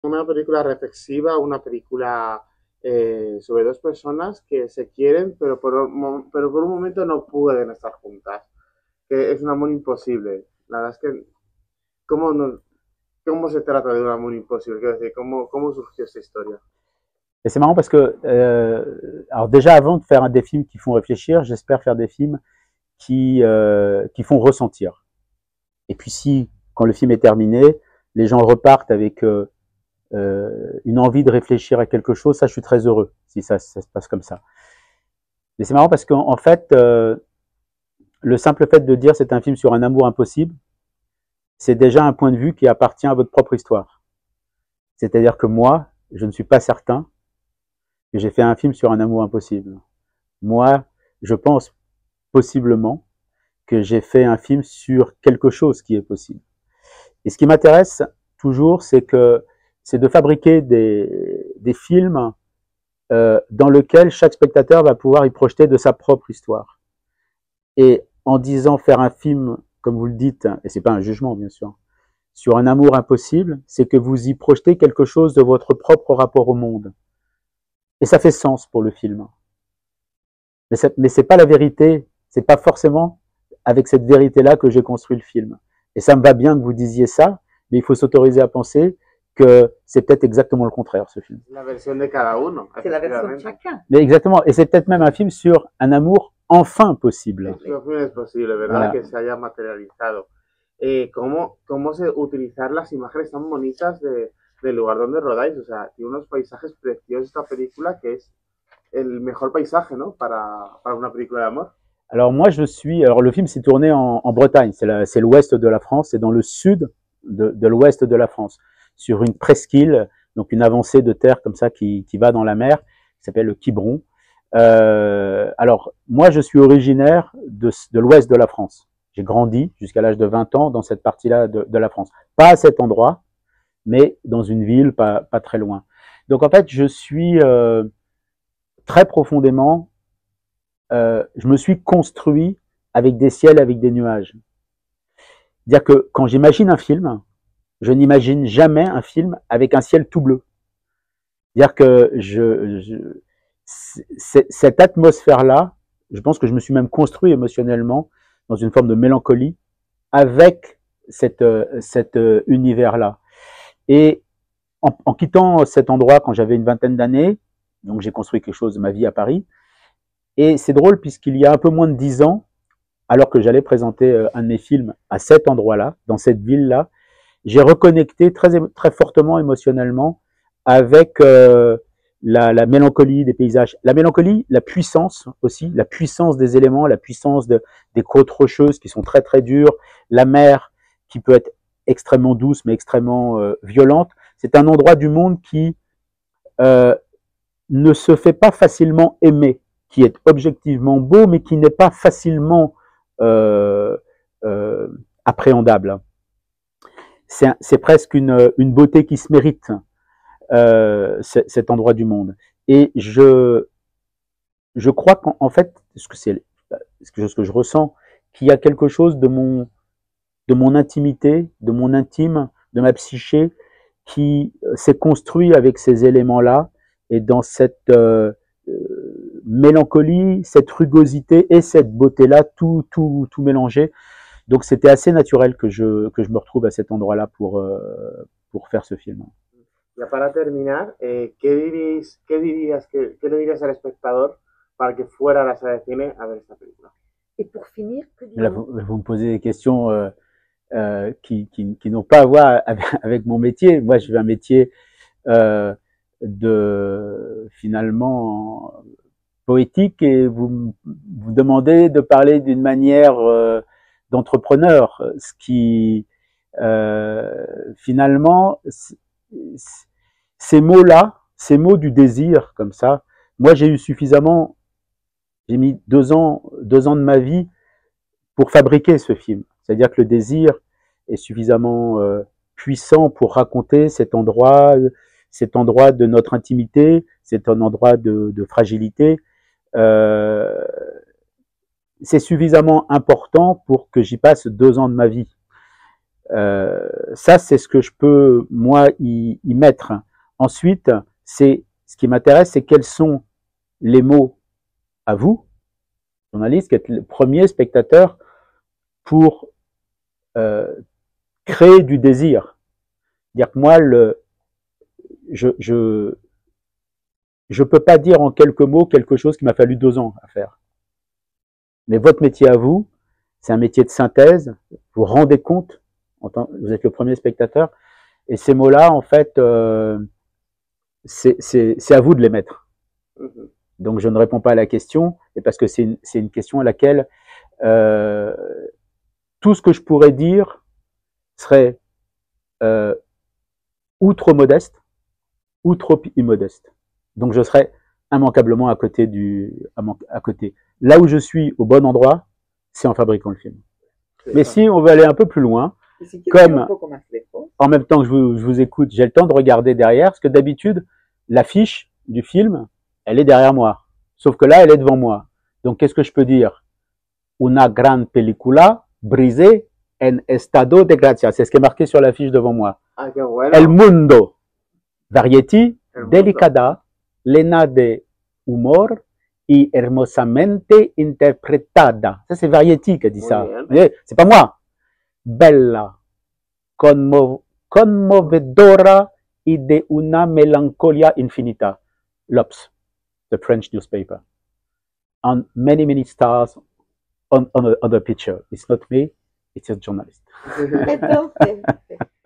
una película reflexiva, una película sobre dos personas que se quieren, pero por un momento no pueden estar juntas. Que es un amor imposible. La verdad es que, ¿cómo, cómo se trata de un amor imposible? Quiero decir, cómo surgió esta historia? Et c'est marrant parce que, alors déjà avant de faire des films qui font réfléchir, j'espère faire des films qui font ressentir. Et puis si, quand le film est terminé, les gens repartent avec une envie de réfléchir à quelque chose, ça je suis très heureux si ça se passe comme ça. Mais c'est marrant parce qu'en fait, le simple fait de dire c'est un film sur un amour impossible, c'est déjà un point de vue qui appartient à votre propre histoire. C'est-à-dire que moi, je ne suis pas certain que j'ai fait un film sur un amour impossible. Moi, je pense possiblement que j'ai fait un film sur quelque chose qui est possible. Et ce qui m'intéresse toujours, c'est de fabriquer des films dans lesquels chaque spectateur va pouvoir y projeter de sa propre histoire. Et en disant faire un film, comme vous le dites, et c'est pas un jugement bien sûr, sur un amour impossible, c'est que vous y projetez quelque chose de votre propre rapport au monde. Et ça fait sens pour le film. Mais c'est pas la vérité, c'est pas forcément avec cette vérité-là que j'ai construit le film. Et ça me va bien que vous disiez ça, mais il faut s'autoriser à penser que c'est peut-être exactement le contraire, ce film. La versión de cada uno, C'est la version de efectivamente. chacun. Mais exactement, et c'est peut-être même un film sur un amour enfin possible. Eso no es posible, ¿verdad? Voilà. Que se haya materializado. ¿Cómo se utilizar las imágenes tan bonitas del lugar donde rodáis? O sea, tiene unos paisajes preciosos esta película que es el mejor paisaje, ¿no? Para una película de amor. Alors moi je suis, alors le film s'est tourné en Bretagne, c'est l'ouest de la France, c'est dans le sud de l'ouest de la France, sur une presqu'île, donc une avancée de terre comme ça qui va dans la mer, qui s'appelle le Quiberon. Alors moi je suis originaire de l'ouest de la France. J'ai grandi jusqu'à l'âge de 20 ans dans cette partie-là de la France. Pas à cet endroit, mais dans une ville pas très loin. Donc en fait je suis très profondément je me suis construit avec des ciels, avec des nuages. C'est-à-dire que quand j'imagine un film, je n'imagine jamais un film avec un ciel tout bleu. C'est-à-dire que cette atmosphère-là, je pense que je me suis même construit émotionnellement dans une forme de mélancolie avec cet univers-là. Et en quittant cet endroit quand j'avais une vingtaine d'années, donc j'ai construit quelque chose de ma vie à Paris, et c'est drôle puisqu'il y a un peu moins de 10 ans, alors que j'allais présenter un de mes films à cet endroit-là, dans cette ville-là, j'ai reconnecté très fortement émotionnellement avec la mélancolie des paysages. La mélancolie, la puissance aussi, la puissance des éléments, la puissance des côtes rocheuses qui sont très très dures, la mer qui peut être extrêmement douce mais extrêmement violente. C'est un endroit du monde qui ne se fait pas facilement aimer, qui est objectivement beau, mais qui n'est pas facilement appréhendable. C'est presque une beauté qui se mérite, cet endroit du monde. Et je crois qu'en fait, ce que je ressens, qu'il y a quelque chose de mon intimité, de mon intime, de ma psyché, qui s'est construit avec ces éléments-là, et dans cette mélancolie, cette rugosité et cette beauté-là, tout mélangé. Donc c'était assez naturel que je me retrouve à cet endroit-là pour faire ce film. Ya para terminar, qué le dirías al espectador para que fuera a la sala de cine a ver esta película? Et pour finir, que Là, vous me posez des questions qui n'ont pas à voir avec mon métier. Moi, je fais un métier finalement poétique, et vous demandez de parler d'une manière d'entrepreneur, ce qui finalement ces mots-là, ces mots du désir comme ça, moi j'ai mis 2 ans de ma vie pour fabriquer ce film. C'est-à-dire que le désir est suffisamment puissant pour raconter cet endroit de notre intimité, c'est un endroit de fragilité. C'est suffisamment important pour que j'y passe 2 ans de ma vie. Ça, c'est ce que je peux, moi, y mettre. Ensuite, c'est ce qui m'intéresse, c'est quels sont les mots à vous, journalistes, qui êtes le premier spectateur, pour créer du désir. Dire que moi, je peux pas dire en quelques mots quelque chose qui m'a fallu 2 ans à faire. Mais votre métier à vous, c'est un métier de synthèse. Vous vous rendez compte, vous êtes le premier spectateur, et ces mots-là, en fait, c'est à vous de les mettre. Donc je ne réponds pas à la question, et parce que c'est une question à laquelle tout ce que je pourrais dire serait ou trop modeste, ou trop immodeste. Donc je serais immanquablement à côté Là où je suis au bon endroit, c'est en fabriquant le film. Mais si on veut aller un peu plus loin, comme en même temps que je vous écoute, j'ai le temps de regarder derrière, parce que d'habitude, l'affiche du film, elle est derrière moi. Sauf que là, elle est devant moi. Donc qu'est-ce que je peux dire? Una gran película brisée en estado de gracia. C'est ce qui est marqué sur l'affiche devant moi. Ah, qué bueno. El mundo. Variety, delicada, llena de humor y hermosamente interpretada. Ça, c'est Variety qui a dit ça. C'est pas moi. Bella, conmovedora y de una melancolia infinita. L'Obs, the French newspaper. On many, many stars on the picture. It's not me, it's a journalist. Entonces,